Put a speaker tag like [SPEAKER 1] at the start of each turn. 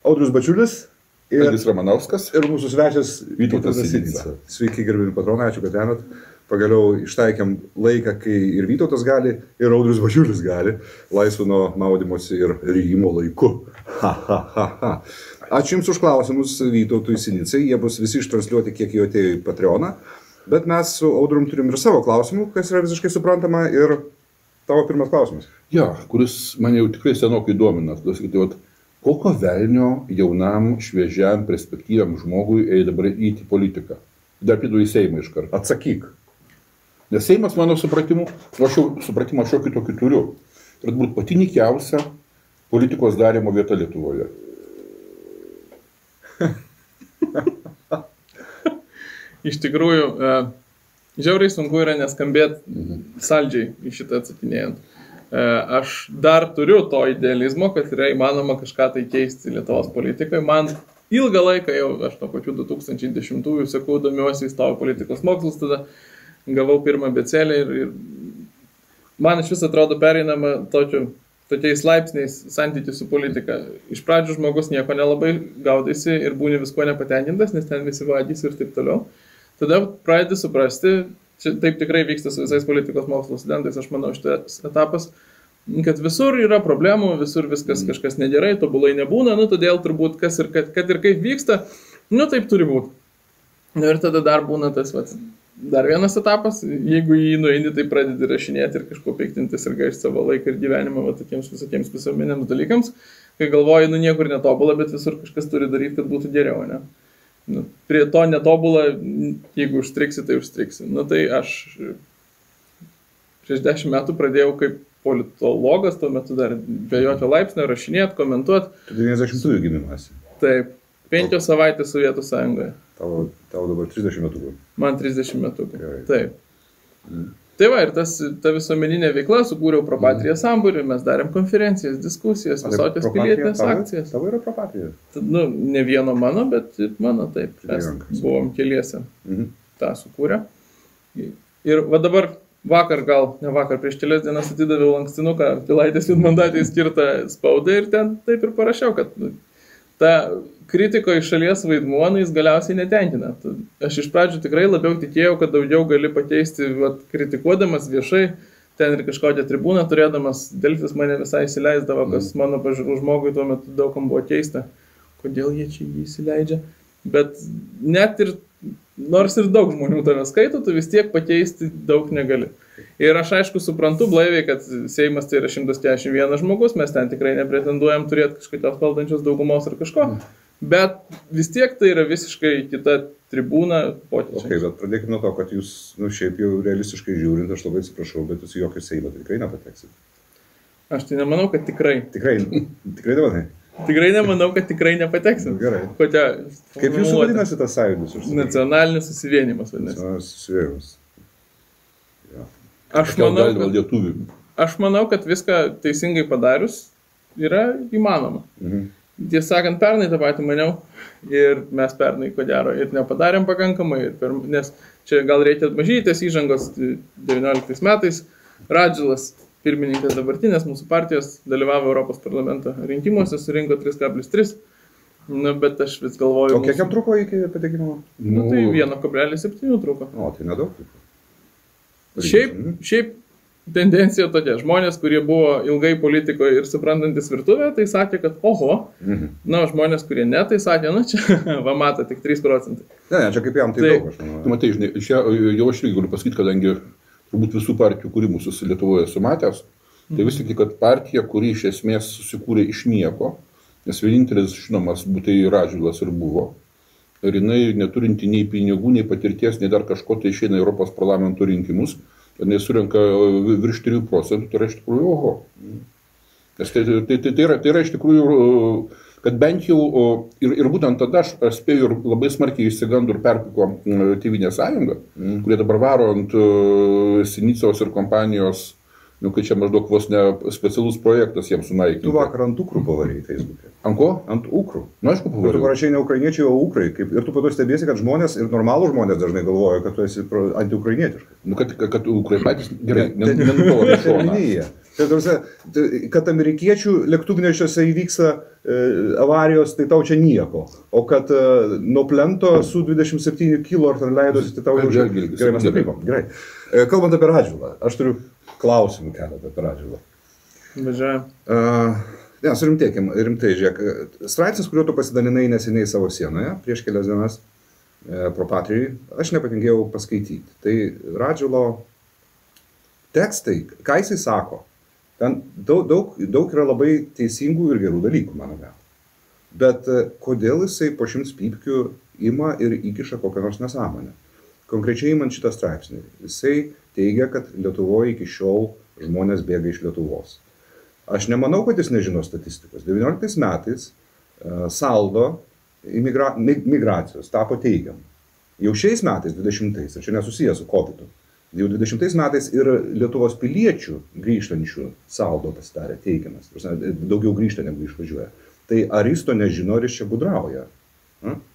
[SPEAKER 1] Audrius Bačiulis ir
[SPEAKER 2] Algis Ramanauskas
[SPEAKER 1] ir mūsų svečias
[SPEAKER 2] Vytautas Sinica.
[SPEAKER 1] Sveiki, gerbimi patronai, ačiū, kad tenat. Pagaliau ištaikėm laiką, kai ir Vytautas gali, ir Audrius Bačiulis gali, laisvu nuo maudymosi ir rijimo laiku. Ačiū Jums už klausimus Vytautui Sinicai, jie bus visi ištransliuoti, kiek jų atėjo į Patreoną, bet mes su Audrium turim ir savo klausimų, kas yra visiškai suprantama, ir tavo pirmas klausimas.
[SPEAKER 2] Ja, kuris mane jau tikrai senokai domina. Kokio velnio jaunam, šviežiam, perspektyviam žmogui dabar įti politiką? Dar pidu į Seimą iš karto.
[SPEAKER 1] Atsakyk.
[SPEAKER 2] Nes Seimas, mano supratimu, aš šiokį tokį turiu. Tai būtų pati nikiausia politikos darimo vieta Lietuvoje.
[SPEAKER 3] Iš tikrųjų, žiauriai sunku yra neskambėti saldžiai į šitą atsakinėjant. Aš dar turiu to idealizmo, kad yra įmanoma kažką tai keisti Lietuvos politikai. Man ilgą laiką jau, aš nuo pačių 2010-ųjų sekau, domiuosi įstojau politikos mokslus, tada gavau pirmą abėcėlę ir man iš vis atrodo pereinama tokiais laipsniais santykių su politika. Iš pradžių žmogus nieko nelabai gaudaisi ir būni visko nepatenkintas, nes ten visi vagys ir taip toliau. Tada pradedi suprasti, taip tikrai vyksta su visais politikos mokslo studentais, aš manau, šitas etapas, kad visur yra problemų, visur viskas kažkas negerai, tobulai nebūna, todėl turbūt kad ir kaip vyksta, taip turi būti. Ir tada dar būna tas, dar vienas etapas, jeigu jį nueini, tai pradedi rašinėti ir kažko piktintis ir gaišti savo laiką ir gyvenimą tokiems visokiems visuomeniniams dalykams, kai galvoji, niekur netobula, bet visur kažkas turi daryti, kad būtų geriau, ne? Prie to netobulą, jeigu užstriksi, tai užstriksi. Tai aš prieš 10 metų pradėjau kaip politologas, tuo metu dar be jokio laipsnio rašinėti, komentuoti.
[SPEAKER 1] Tu 90-ųjų gimimas.
[SPEAKER 3] Taip, 5 savaitės Sovietų Sąjungoje.
[SPEAKER 1] Tau dabar 30 metų.
[SPEAKER 3] Man 30 metų. Taip. Tai va, ir ta visuomeninė veikla, sukūriau Propatria sambūrį, mes darėm konferencijas, diskusijas, visokias pilietinės akcijas.
[SPEAKER 1] Tavo yra Propatria?
[SPEAKER 3] Ne vieno mano, bet ir mano, taip. Mes buvom keliese tą sukūrę. Ir va dabar ne vakar, prieš kelias dienas atidaviau lankstinuką Pilaitės vienmandatei skirtą spaudai ir ten taip ir parašiau, kad ta kritiko iš šalies vaidmuo, jis galiausiai netenkina. Aš iš pradžių tikrai labiau tikėjau, kad daugiau gali pakeisti, kritikuodamas viešai, ten ir kažkokią tribūną turėdamas, Delfis mane visai įsileisdavo, kas mano pažiūrų žmogui tuo metu daugam buvo keista, kodėl jie čia jį įsileidžia. Bet net ir, nors ir daug žmonių tave skaito, tu vis tiek pakeisti daug negali. Ir aš aišku suprantu blaiviai, kad Seimas tai yra 141 žmogus, mes ten tikrai nepretenduojam turėti kažkokios valdančios daugumos ar kažko. Bet vis tiek tai yra visiškai kita tribūna pokyčiai.
[SPEAKER 1] Okay, bet pradėkime nuo to, kad jūs, šiaip jau realistiškai žiūrint, aš labai atsiprašau, bet jūs jokio Seimo tikrai nepateksit.
[SPEAKER 3] Aš tai nemanau, kad tikrai.
[SPEAKER 1] Tikrai nemanai?
[SPEAKER 3] Tikrai nemanau, kad tikrai nepateksim.
[SPEAKER 1] Gerai. Kaip jūsų vadinasi tas sąjūdis?
[SPEAKER 3] Nacionalinis susivienimas vadinasi.
[SPEAKER 1] Susivienimas.
[SPEAKER 3] Aš manau, kad viską teisingai padarius yra įmanoma. Tiesą sakant, pernai tą patį maniau ir mes pernai, ko gero, ir nepadarėm pakankamai, nes čia gal reikia mažytės įžangos 19 metais. Radžilas, pirmininkas dabartinės mūsų partijos, dalyvavo Europos parlamento rinkimuose, surinko 3,3, bet aš vis galvoju...
[SPEAKER 1] O kiek jam truko iki patekimo?
[SPEAKER 3] Tai 1,7 truko.
[SPEAKER 1] O, tai nedaug truko.
[SPEAKER 3] Šiaip tendencija tokia, žmonės, kurie buvo ilgai politikoje ir suprantantis virtuvę, tai sakė, kad oho, žmonės, kurie ne, tai sakė, čia va mata tik 3%.
[SPEAKER 1] Ne, čia kaip jam tai daug, aš manau.
[SPEAKER 2] Tu matai, žinai, jau aš irgi galiu pasakyti, kadangi turbūt visų partijų kūrimus Lietuvoje sumatęs, tai vis tik, kad partija, kuri iš esmės susikūrė iš nieko, nes vienintelis žinomas tai Radžilas ir buvo, ir jinai neturinti nei pinigų, nei patirties, nei dar kažko, tai išeina Europos parlamento rinkimus, jinai surenka virš 3%, tai yra iš tikrųjų oho. Nes tai yra iš tikrųjų, kad bent jau, ir būtent tada aš spėjau ir labai smarkiai išsigando ir perpiko Tėvynės sąjungą, kurie dabar varo ant Sinicos ir kompanijos, kai čia maždaug vos ne specialus projektas jiems sunaikinti.
[SPEAKER 1] Tu vakar ant ukrų pavarėjai Facebook'e.
[SPEAKER 2] Ant ko?
[SPEAKER 1] Ant ukrų.
[SPEAKER 2] Na, aišku, pavarėjai.
[SPEAKER 1] Tu parašai ne ukrainiečiai, o ukrai. Ir tu po to stebėsi, kad žmonės ir normalų žmonės dažnai galvoja, kad tu esi antiukrainietiškas.
[SPEAKER 2] Kad ukrai patys gerai, nenutolo šoną.
[SPEAKER 1] Kad amerikiečių lėktuvnešiuose įvyksta avarijos, tai tau čia nieko. O kad nuo plento su 27 kilo ar ten leidosi, tai tau jau gerai, mes nupykom. Gerai. Kalbant apie Radžvilą, aš turiu klausimų keletą apie Radžvilą.
[SPEAKER 3] Važiuojam.
[SPEAKER 1] Ne, surimtėkim, rimtai, žiūrėk. Straipsnis, kuriuo tu pasidalinai neseniai savo sienoje, prieš kelias dienas, Pro Patrijai, aš nepatingėjau paskaityti. Tai Radžvilo tekstai, ką jisai sako, ten daug yra labai teisingų ir gerų dalykų, mano galva. Bet kodėl jisai po 100 pypkių ima ir įkiša kokią nors nesąmonę? Konkrečiai imant šitą straipsnį, jisai teigia, kad Lietuvoje iki šiol žmonės bėga iš Lietuvos. Aš nemanau, kad jis nežino statistikos. 19 metais saldo migracijos tapo teigiamu. Jau šiais metais, 20-ais, ir čia nesusijęs su COVID-u, jau 20 metais ir Lietuvos piliečių grįžtančių saldo pasidarė teigiamas. Daugiau grįžta negu išvažiuoja. Tai ar jis to nežino, ar jis čia gudrauja?